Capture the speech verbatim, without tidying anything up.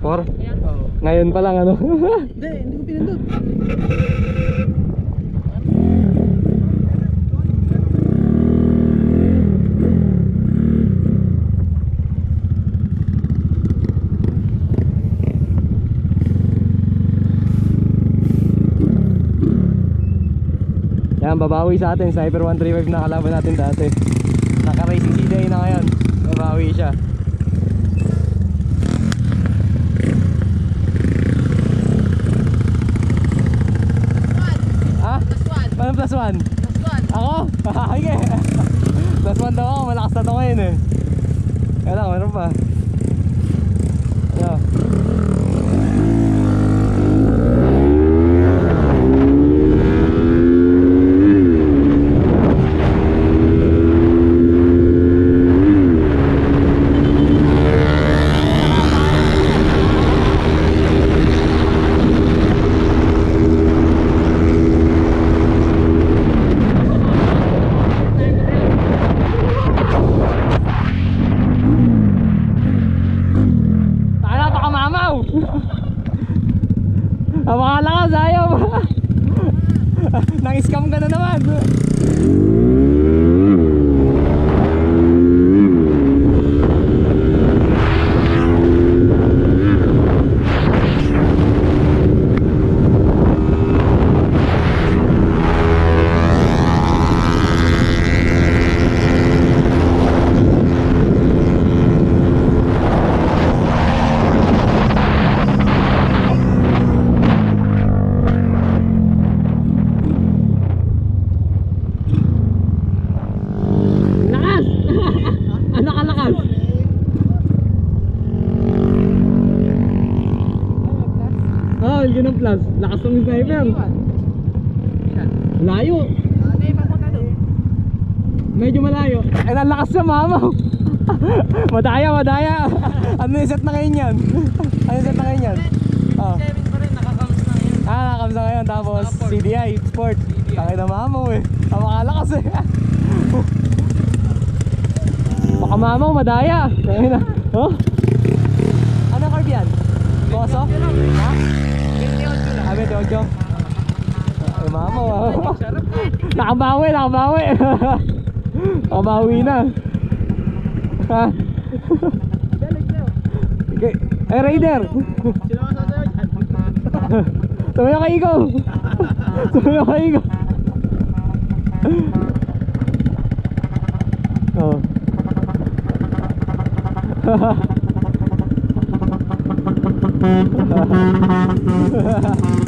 four? Oo. Ngayon pa lang ano? Hindi, hindi ko pinindot. Yan, babawi sa atin. Sniper one thirty-five na kalaban natin dati. Naka-racing C D I na ngayon. Babawi siya. Ah? Ano plus one? Plus one. Ako? Sige. Plus one daw ako. Malakas na ito ngayon eh. Kaya lang, meron pa. Ano? Napakalakas, ayaw. Nang-scam ka na naman. Yun ang plus, lakas ng sniper. Layo. Medyo malayo. Eh, nalakas sa mama. Madaya, madaya. Ano yung set na ngayon yan? Ano yung set na ngayon yan? Oh. Ah, nakakams na ngayon. Tapos C D I, sport. Takay na mama eh. Ah, makalakas eh. Baka mama, madaya. Oh? Ano carb yan? Boso? Ha? Sabi, Jojo. Ay, mama. Nakabawi, nakabawi. Nakabawi na. Ha? Okay. Eh, Raider. Tumayo ka, Igo. Tumayo ka, Igo. Oh. Hahaha.